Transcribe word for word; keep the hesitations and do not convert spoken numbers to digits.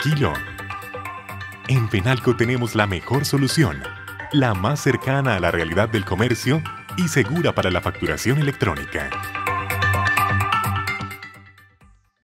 tranquilo. En Fenalco tenemos la mejor solución, la más cercana a la realidad del comercio y segura para la facturación electrónica.